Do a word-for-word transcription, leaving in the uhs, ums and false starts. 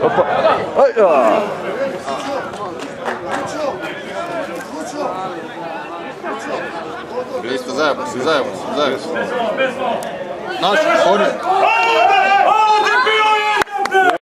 Opa. Aj, ja. Bili ste zajedno, svi zajedno, zajedno. Naši, oni.